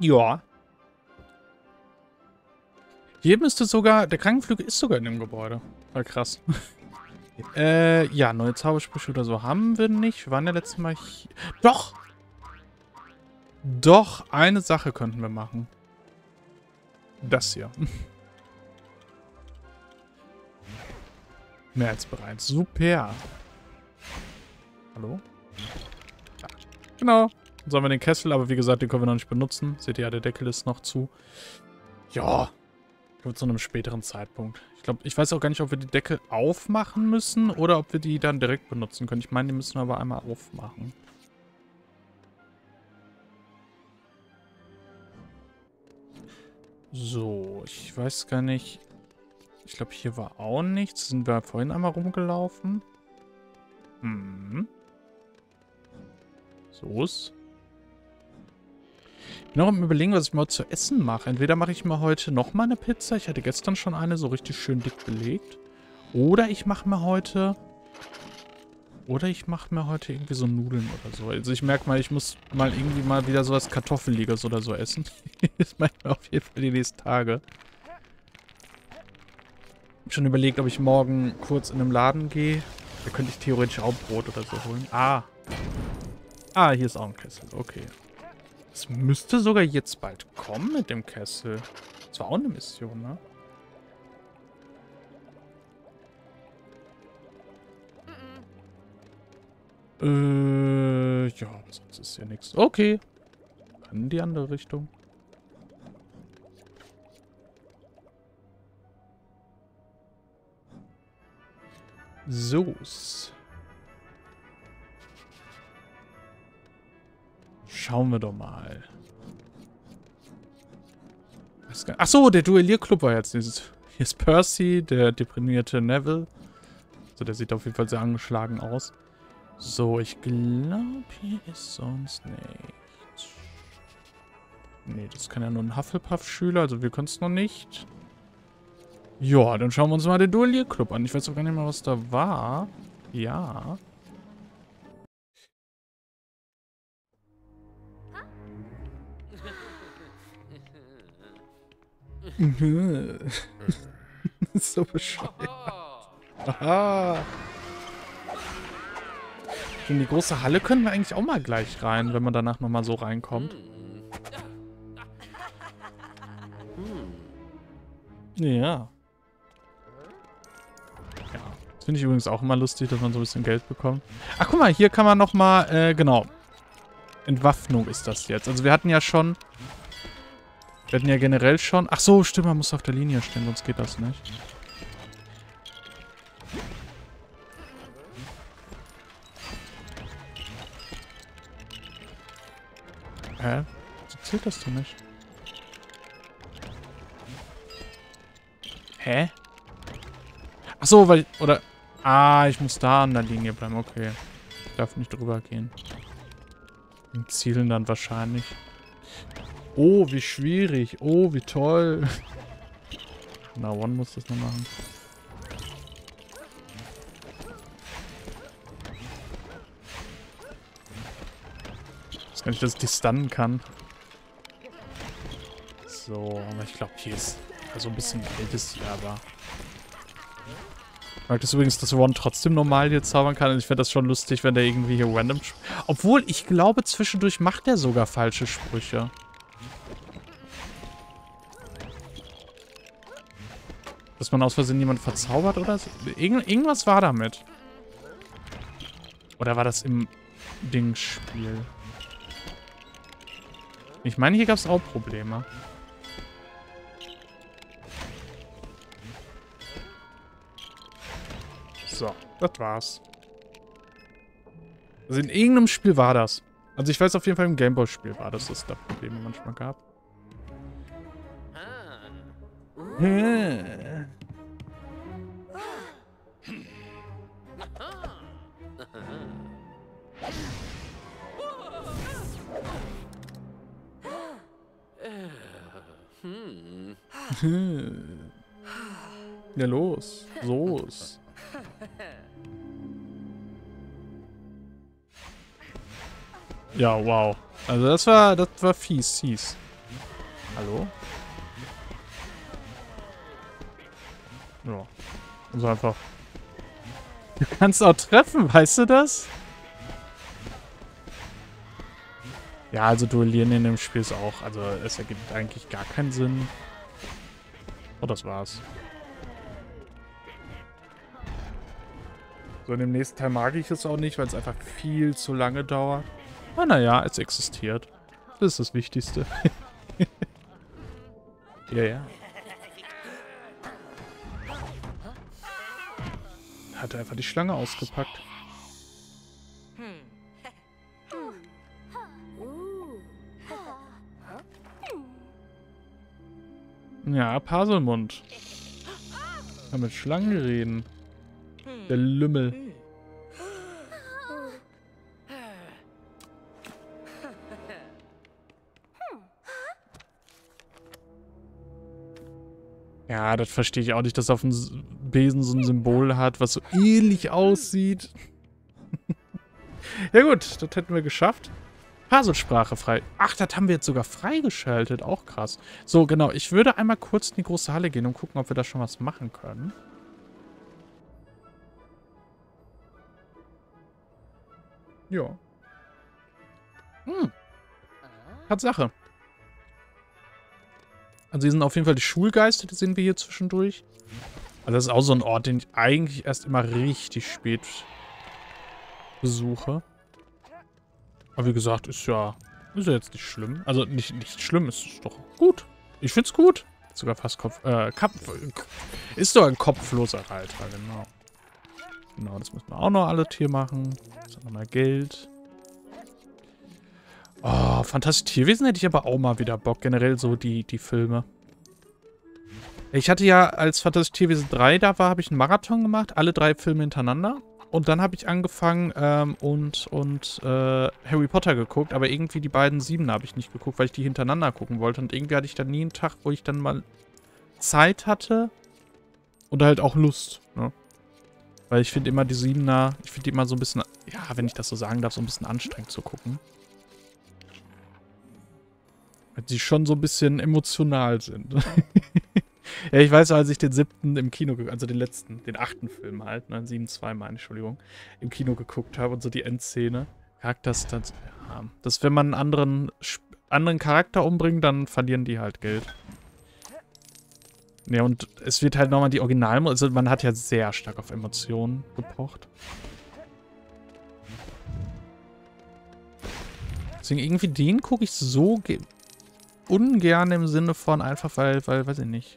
Ja. Hier müsste sogar... Der Krankenflügel ist sogar in dem Gebäude. Voll krass. Ja, neue Zaubersprüche oder so haben wir nicht. Wir waren ja letztes Mal hier... Doch! Doch, eine Sache könnten wir machen. Das hier. Mehr als bereit. Super. Hallo? Ja. Genau. Dann sollen wir den Kessel, aber wie gesagt, den können wir noch nicht benutzen. Seht ihr ja, der Deckel ist noch zu. Ja. Zu einem späteren Zeitpunkt. Ich weiß auch gar nicht, ob wir die Deckel aufmachen müssen oder ob wir die dann direkt benutzen können. Ich meine, die müssen wir aber einmal aufmachen. So, ich weiß gar nicht. Ich glaube, hier war auch nichts. Sind wir vorhin einmal rumgelaufen? Hm. So ist. Ich bin noch am Überlegen, was ich mal zu essen mache. Entweder mache ich mir heute nochmal eine Pizza. Ich hatte gestern schon eine, so richtig schön dick belegt. Oder ich mache mir heute... irgendwie so Nudeln oder so. Also ich merke mal, ich muss mal irgendwie mal wieder sowas Kartoffeliges oder so essen. Das mache ich mir auf jeden Fall die nächsten Tage. Ich habe schon überlegt, ob ich morgen kurz in einem Laden gehe. Da könnte ich theoretisch auch Brot oder so holen. Ah. Ah, hier ist auch ein Kessel. Okay. Es müsste sogar jetzt bald kommen mit dem Kessel. Das war auch eine Mission, ne? Ja, aber sonst ist hier nichts. Okay. Dann in die andere Richtung. So. Schauen wir doch mal. Achso, der Duellierclub war jetzt dieses. Hier ist Percy, der deprimierte Neville. Also der sieht auf jeden Fall sehr angeschlagen aus. So, ich glaube, hier ist sonst nichts. Nee, das kann ja nur ein Hufflepuff-Schüler, also wir können es noch nicht. Ja, dann schauen wir uns mal den Duellierclub an. Ich weiß auch gar nicht mehr, was da war. Ja. So bescheuert. Aha. In die große Halle können wir eigentlich auch mal gleich rein, wenn man danach nochmal so reinkommt. Ja. Ja. Das finde ich übrigens auch immer lustig, dass man so ein bisschen Geld bekommt. Ach, guck mal, hier kann man nochmal, genau. Entwaffnung ist das jetzt. Also wir hatten ja schon... Wir hatten ja generell schon... Ach so, stimmt, man muss auf der Linie stehen, sonst geht das nicht. Hä? So zählt das doch nicht. Hä? Ach so, weil... Oder... Ah, ich muss da an der Linie bleiben. Okay. Ich darf nicht drüber gehen. Und zielen dann wahrscheinlich. Oh, wie schwierig. Oh, wie toll. Na, One muss das noch machen. Ich weiß gar nicht, dass ich die stunnen kann. So, aber ich glaube, hier ist... Also ein bisschen Geld ist hier, aber... Ich mag das übrigens, dass One trotzdem normal hier zaubern kann. Und ich finde das schon lustig, wenn der irgendwie hier random... Obwohl, ich glaube, zwischendurch macht der sogar falsche Sprüche. Dass man aus Versehen jemanden verzaubert oder so. Irgendwas war damit. Oder war das im Dingspiel? Ich meine, hier gab es auch Probleme. So, das war's. Also in irgendeinem Spiel war das. Also ich weiß auf jeden Fall, im Gameboy-Spiel war das, dass es da Probleme manchmal gab. Ja, los. Los. Ja, wow. Also das war fies. Hallo? Ja. Also einfach. Du kannst auch treffen, weißt du das? Ja, also duellieren in dem Spiel ist auch, also es ergibt eigentlich gar keinen Sinn. Oh, das war's. So, in dem nächsten Teil mag ich es auch nicht, weil es einfach viel zu lange dauert. Aber naja, es existiert. Das ist das Wichtigste. Ja, ja. Hat er einfach die Schlange ausgepackt. Ja, Paselmund. Kann mit Schlangen reden. Der Lümmel. Ja, das verstehe ich auch nicht, dass auf dem Besen so ein Symbol hat, was so ähnlich aussieht. Ja gut, das hätten wir geschafft. Paselsprache frei. Ach, das haben wir jetzt sogar freigeschaltet. Auch krass. So, genau. Ich würde einmal kurz in die große Halle gehen und gucken, ob wir da schon was machen können. Ja. Tatsache. Also hier sind auf jeden Fall die Schulgeister, die sehen wir hier zwischendurch. Also das ist auch so ein Ort, den ich eigentlich erst immer richtig spät besuche. Aber wie gesagt, ist ja jetzt nicht schlimm. Also nicht schlimm, ist doch gut. Ich find's gut. Sogar fast ist doch ein kopfloser Reiter, genau. Genau, das müssen wir auch noch alles hier machen. Ist auch nochmal Geld. Oh, Fantastische Tierwesen hätte ich aber auch mal wieder Bock. Generell so die Filme. Ich hatte ja, als Fantastische Tierwesen 3 da war, habe ich einen Marathon gemacht. Alle 3 Filme hintereinander. Und dann habe ich angefangen und Harry Potter geguckt. Aber irgendwie die beiden 7er habe ich nicht geguckt, weil ich die hintereinander gucken wollte. Und irgendwie hatte ich dann nie einen Tag, wo ich dann mal Zeit hatte. Und halt auch Lust, ne? Weil ich finde immer die 7er, ich finde die immer so ein bisschen, ja, wenn ich das so sagen darf, so ein bisschen anstrengend zu gucken. Weil die schon so ein bisschen emotional sind. Ja, ich weiß, als ich den 7. im Kino, also den letzten, den 8. Film halt, ne, 7.2 meine, Entschuldigung, im Kino geguckt habe und so die Endszene. Das, ja, das, wenn man einen anderen Charakter umbringt, dann verlieren die halt Geld. Ja, und es wird halt nochmal die Original, also man hat ja sehr stark auf Emotionen gepocht. Deswegen irgendwie den gucke ich so ungern im Sinne von einfach, weil, weiß ich nicht.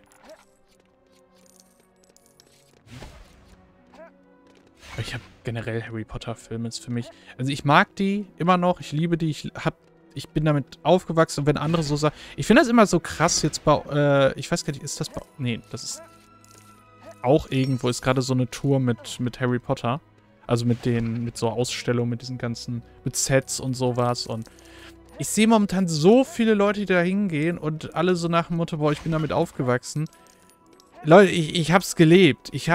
Ich habe generell Harry Potter Filme ist für mich, also ich mag die immer noch, ich liebe die, ich bin damit aufgewachsen und wenn andere so sagen, ich finde das immer so krass jetzt bei, ich weiß gar nicht, ist das bei, nee, das ist auch irgendwo, ist gerade so eine Tour mit Harry Potter, also mit so Ausstellungen, mit diesen ganzen, mit Sets und sowas und ich sehe momentan so viele Leute, die da hingehen und alle so nach dem Motto, boah, ich bin damit aufgewachsen. Leute, ich hab's gelebt, ich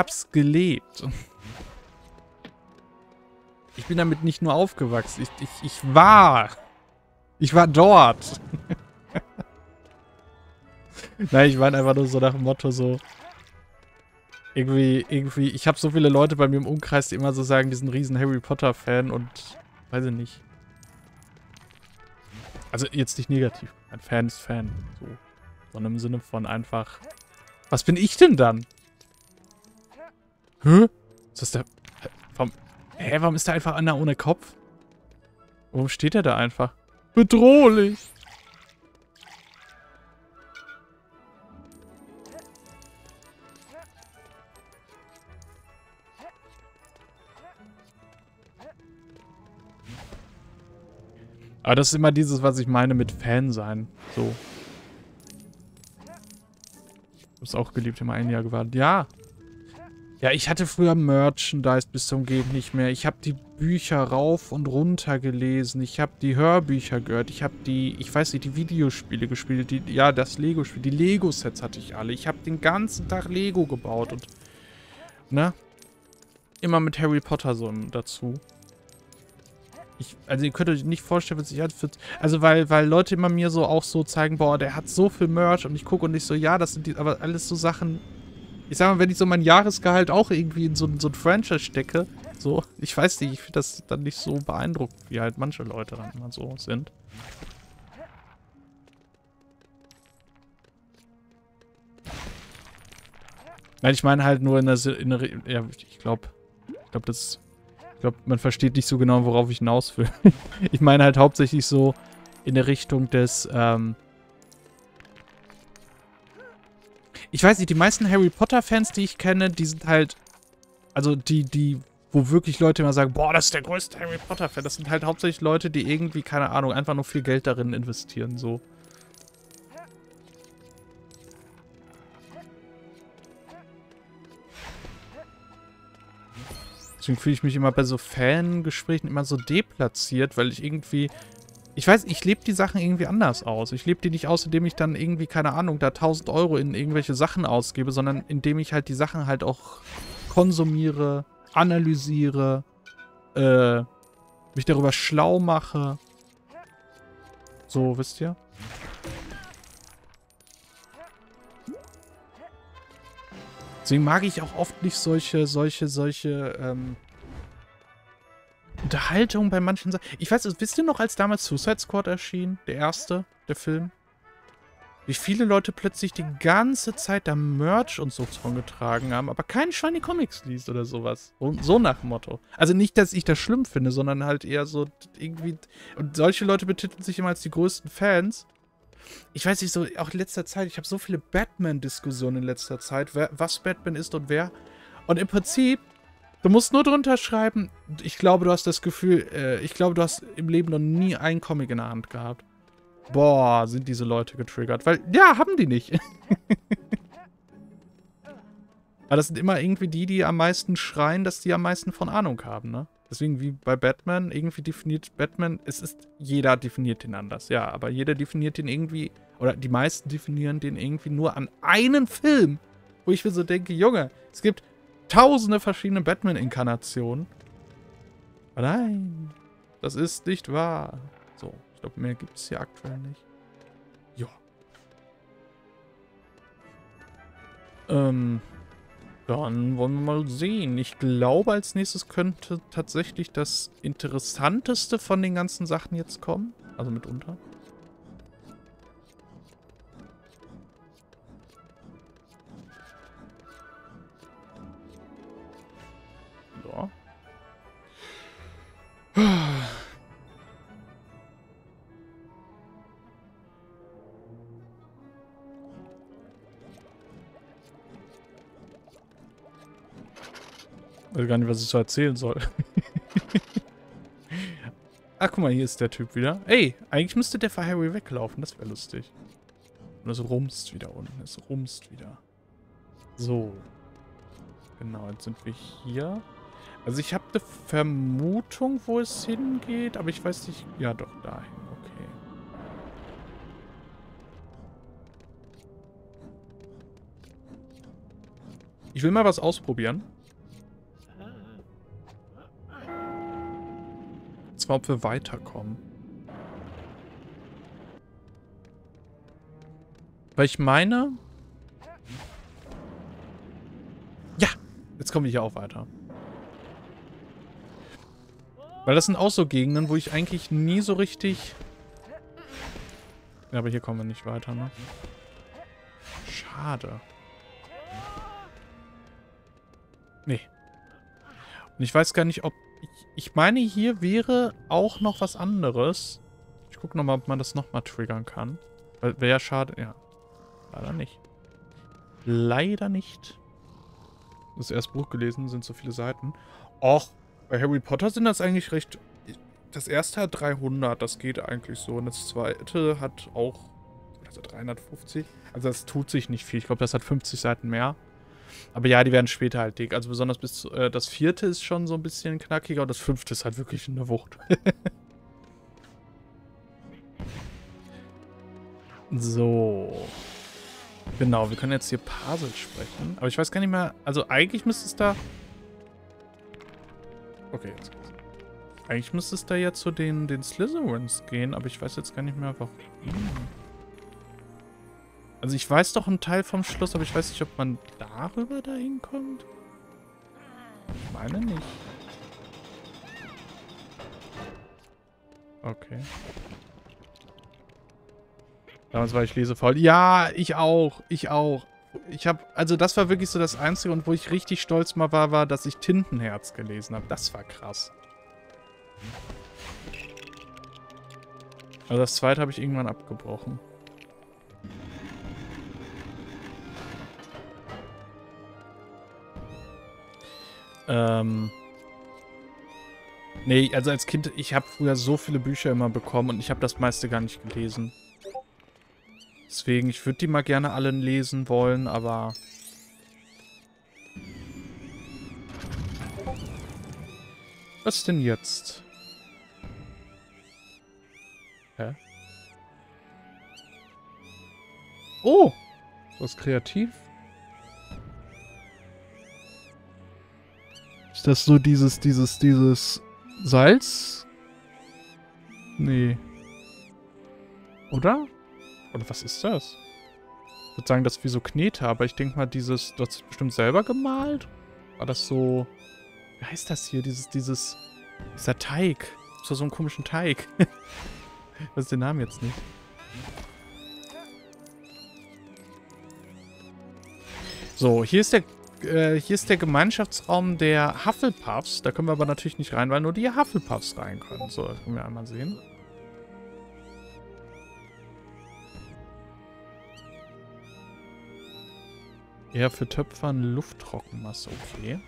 bin damit nicht nur aufgewachsen, ich war dort. Nein, ich meine einfach nur so nach dem Motto so, irgendwie, ich habe so viele Leute bei mir im Umkreis, die immer so sagen, die sind ein riesen Harry Potter Fan und, weiß ich nicht. Also jetzt nicht negativ, ein Fan ist Fan, so. Sondern im Sinne von einfach, was bin ich denn dann? Hä? Ist das der, warum ist da einfach einer ohne Kopf? Warum steht er da einfach? Bedrohlich! Aber das ist immer dieses, was ich meine mit Fan sein. So. Ich hab's auch geliebt, immer ein Jahr gewartet. Ja. Ja, ich hatte früher Merchandise bis zum Geht nicht mehr. Ich habe die Bücher rauf und runter gelesen. Ich habe die Hörbücher gehört. Ich habe ich weiß nicht, die Videospiele gespielt. Ja, das Lego-Spiel. Die Lego-Sets hatte ich alle. Ich habe den ganzen Tag Lego gebaut und, ne? Immer mit Harry Potter so dazu. Also ihr könnt euch nicht vorstellen, was ich halt für... Also weil Leute immer mir so auch so zeigen, boah, der hat so viel Merch und ich gucke und ich so, ja, das sind die, aber alles so Sachen... Ich sag mal, wenn ich so mein Jahresgehalt auch irgendwie in so ein Franchise stecke, so, ich weiß nicht, ich finde das dann nicht so beeindruckend, wie halt manche Leute dann immer so sind. Nein, ich meine halt nur in der ja, ich glaube, man versteht nicht so genau, worauf ich hinaus will. Ich meine halt hauptsächlich so in der Richtung des, ich weiß nicht, die meisten Harry Potter-Fans, die ich kenne, die sind halt, also wo wirklich Leute immer sagen, boah, das ist der größte Harry Potter-Fan. Das sind halt hauptsächlich Leute, die irgendwie, keine Ahnung, einfach nur viel Geld darin investieren, so. Deswegen fühle ich mich immer bei so Fangesprächen immer so deplatziert, weil ich irgendwie... Ich weiß, ich lebe die Sachen irgendwie anders aus. Ich lebe die nicht aus, indem ich dann irgendwie, keine Ahnung, da 1000 Euro in irgendwelche Sachen ausgebe, sondern indem ich halt die Sachen halt auch konsumiere, analysiere, mich darüber schlau mache. So, wisst ihr? Deswegen mag ich auch oft nicht solche Unterhaltung bei manchen Sachen. Ich weiß, wisst ihr noch, als damals Suicide Squad erschien? Der Film? Wie viele Leute plötzlich die ganze Zeit da Merch und so von getragen haben, aber kein Schwein die Comics liest oder sowas. So nach dem Motto. Also nicht, dass ich das schlimm finde, sondern halt eher so irgendwie... Und solche Leute betiteln sich immer als die größten Fans. Ich weiß nicht, so auch in letzter Zeit, ich habe so viele Batman-Diskussionen in letzter Zeit, was Batman ist und wer. Und im Prinzip, du musst nur drunter schreiben, ich glaube, du hast das Gefühl, ich glaube, du hast im Leben noch nie einen Comic in der Hand gehabt. Boah, sind diese Leute getriggert. Weil, ja, haben die nicht. Aber das sind immer irgendwie die am meisten schreien, dass die am meisten von Ahnung haben, ne? Deswegen wie bei Batman, irgendwie definiert Batman, jeder definiert den anders, ja, aber jeder definiert den irgendwie, oder die meisten definieren den irgendwie nur an einen Film, wo ich mir so denke, Junge, es gibt tausende verschiedene Batman-Inkarnationen. Aber nein, das ist nicht wahr. So, ich glaube, mehr gibt es hier aktuell nicht. Ja. Dann wollen wir mal sehen. Ich glaube, als nächstes könnte tatsächlich das Interessanteste von den ganzen Sachen jetzt kommen. Also mitunter. So. Ich weiß gar nicht, was ich so erzählen soll. Ach, guck mal, hier ist der Typ wieder. Ey, eigentlich müsste der vor Harry weglaufen. Das wäre lustig. Und es rumst wieder unten. Es rumst wieder. So. Genau, jetzt sind wir hier. Also ich habe eine Vermutung, wo es hingeht, aber ich weiß nicht... Ja, doch, dahin. Okay. Ich will mal was ausprobieren. Und zwar, ob wir weiterkommen. Weil ich meine... Ja! Jetzt kommen wir hier auch weiter. Weil das sind auch so Gegenden, wo ich eigentlich nie so richtig... Ja, aber hier kommen wir nicht weiter, ne? Schade. Nee. Und ich weiß gar nicht, ob... Ich meine, hier wäre auch noch was anderes. Ich gucke nochmal, ob man das nochmal triggern kann. Weil wäre ja schade... Ja. Leider nicht. Leider nicht. Das erste Buch gelesen, sind so viele Seiten. Och, bei Harry Potter sind das eigentlich recht... Das erste hat 300, das geht eigentlich so. Und das zweite hat auch... Also 350. Also das tut sich nicht viel. Ich glaube, das hat 50 Seiten mehr. Aber ja, die werden später halt dick. Also besonders bis das vierte ist schon so ein bisschen knackiger. Und das fünfte ist halt wirklich eine Wucht. So. Genau, wir können jetzt hier Parsel sprechen. Aber ich weiß gar nicht mehr... Also eigentlich müsste es da... Okay, jetzt geht's. Eigentlich müsste es da ja zu den Slytherins gehen, aber ich weiß jetzt gar nicht mehr, warum. Also ich weiß doch einen Teil vom Schloss, aber ich weiß nicht, ob man darüber dahin kommt. Ich meine nicht. Okay. Damals war ich lesefaul. Ja, ich auch. Ich auch. Also das war wirklich so das Einzige, und wo ich richtig stolz mal war, dass ich Tintenherz gelesen habe. Das war krass. Also das zweite habe ich irgendwann abgebrochen. Nee, also als Kind, ich habe früher so viele Bücher immer bekommen und ich habe das meiste gar nicht gelesen. Deswegen, ich würde die mal gerne alle lesen wollen, aber... Was denn jetzt? Hä? Oh! Was kreativ? Ist das so dieses Salz? Nee. Oder? Oder was ist das? Ich würde sagen, das ist wie so Knete, aber ich denke mal, du hast das bestimmt selber gemalt? War das so... Wie heißt das hier? Dieser Teig. So einen komischen Teig. Ich weiß den Namen jetzt nicht. So, hier ist der Gemeinschaftsraum der Hufflepuffs. Da können wir aber natürlich nicht rein, weil nur die Hufflepuffs rein können. So, das können wir einmal sehen. Eher für Töpfern Lufttrockenmasse, okay.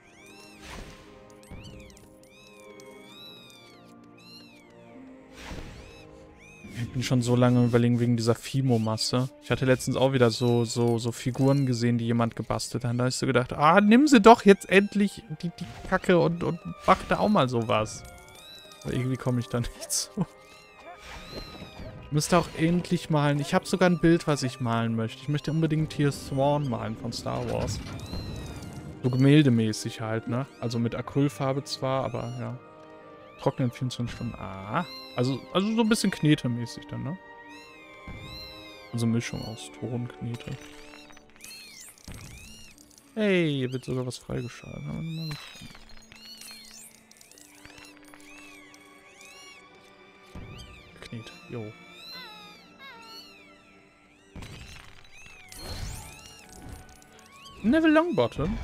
Ich bin schon so lange überlegen wegen dieser Fimo-Masse. Ich hatte letztens auch wieder so Figuren gesehen, die jemand gebastelt hat. Da habe ich so gedacht, nimm sie doch jetzt endlich die Kacke und mach da auch mal sowas. Aber irgendwie komme ich da nicht zu. Ich müsste auch endlich malen. Ich habe sogar ein Bild, was ich malen möchte. Ich möchte unbedingt hier Thrawn malen von Star Wars. So gemäldemäßig halt, ne? Also mit Acrylfarbe zwar, aber ja. Trocknen 24 Stunden. Also so ein bisschen Knete-mäßig dann, ne? Also Mischung aus Ton, Knete. Hey, hier wird sogar was freigeschaltet. Knete, jo. Neville Longbottom?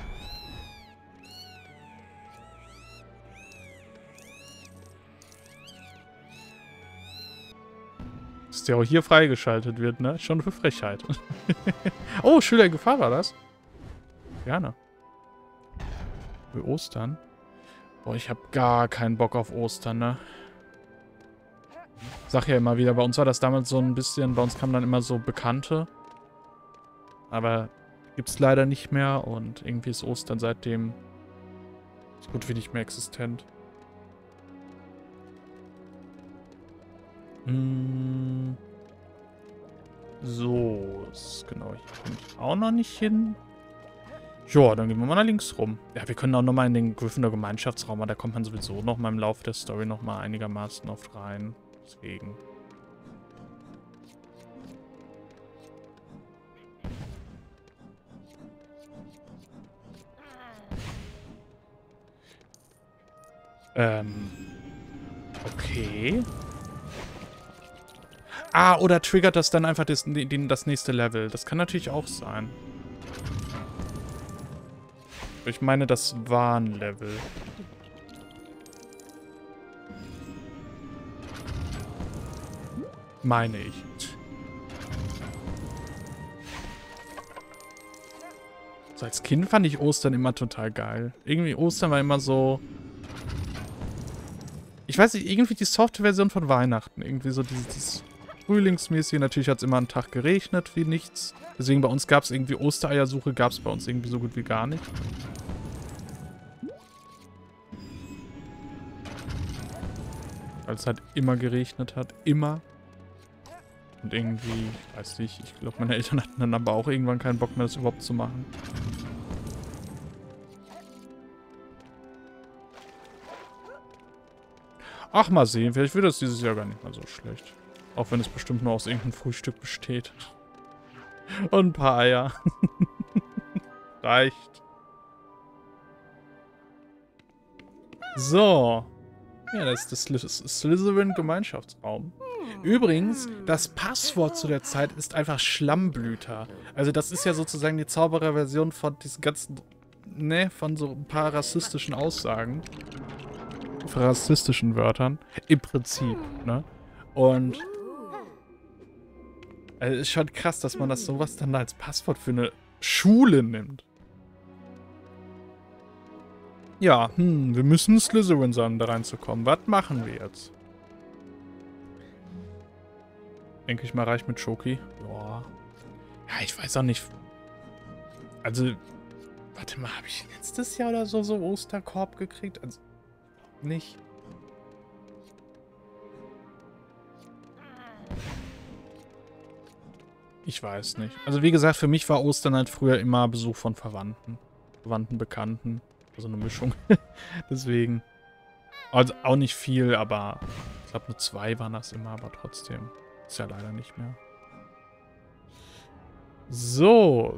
Dass der auch hier freigeschaltet wird, ne? Schon für Frechheit. Oh, Schüler in Gefahr war das? Gerne. Für Ostern? Boah, ich hab gar keinen Bock auf Ostern, ne? Sag ja immer wieder, bei uns war das damals so ein bisschen, bei uns kamen dann immer so Bekannte. Aber gibt's leider nicht mehr und irgendwie ist Ostern seitdem so gut wie nicht mehr existent. So, genau, hier komme ich auch noch nicht hin. Ja, dann gehen wir mal nach links rum. Ja, wir können auch nochmal in den Gryffindor Gemeinschaftsraum, aber da kommt man sowieso nochmal im Laufe der Story nochmal einigermaßen oft rein. Deswegen. Okay. Oder triggert das dann einfach das nächste Level. Das kann natürlich auch sein. Ich meine, das war ein Level. Meine ich. So, als Kind fand ich Ostern immer total geil. Irgendwie Ostern war immer so... Ich weiß nicht, irgendwie die Software-Version von Weihnachten. Irgendwie so dieses Frühlingsmäßige. Natürlich hat es immer einen Tag geregnet wie nichts. Deswegen bei uns gab es irgendwie Ostereiersuche, gab es bei uns irgendwie so gut wie gar nicht. Weil es halt immer geregnet hat. Immer. Und irgendwie, ich weiß nicht, ich glaube meine Eltern hatten dann aber auch irgendwann keinen Bock mehr, das überhaupt zu machen. Ach, mal sehen. Vielleicht wird das dieses Jahr gar nicht mal so schlecht. Auch wenn es bestimmt nur aus irgendeinem Frühstück besteht. Und ein paar Eier. Reicht. So. Ja, das ist das Slytherin-Gemeinschaftsraum. Übrigens, das Passwort zu der Zeit ist einfach Schlammblüter. Also das ist ja sozusagen die Zaubererversion von diesen ganzen, ne, von so ein paar rassistischen Aussagen. Von rassistischen Wörtern. Im Prinzip, ne? Und also ist schon krass, dass man das sowas dann als Passwort für eine Schule nimmt. Ja, wir müssen Slytherin sein, da reinzukommen. Was machen wir jetzt? Denke ich mal, reicht mit Schoki. Ja. Ja, ich weiß auch nicht. Also, warte mal, habe ich letztes Jahr oder so Osterkorb gekriegt? Also, nicht. Ich weiß nicht. Also, wie gesagt, für mich war Ostern halt früher immer Besuch von Verwandten. Verwandten, Bekannten. Also eine Mischung. Deswegen. Also auch nicht viel, aber ich glaube nur 2 waren das immer, aber trotzdem. Ist ja leider nicht mehr. So.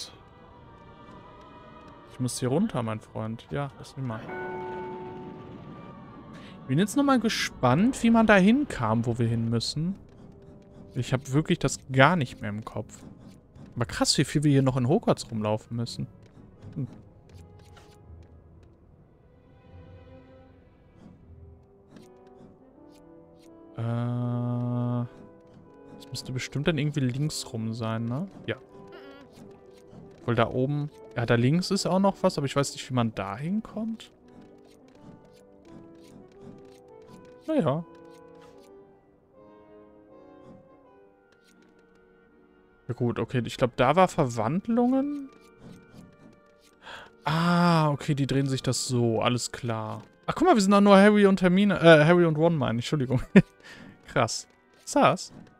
Ich muss hier runter, mein Freund. Ja, das immer. Bin jetzt nochmal gespannt, wie man da hinkam, wo wir hin müssen. Ich habe wirklich das gar nicht mehr im Kopf. Aber krass, wie viel wir hier noch in Hogwarts rumlaufen müssen. Das müsste bestimmt dann irgendwie links rum sein, ne? Ja. Weil da oben... Ja, da links ist auch noch was, aber ich weiß nicht, wie man da hinkommt. Naja. Ja gut, okay. Ich glaube, da war Verwandlungen. Ah, okay, die drehen sich das so. Alles klar. Ach, guck mal, wir sind da nur Harry und Hermine. Harry und Ron, meine ich. Entschuldigung. Krass. Was ist das?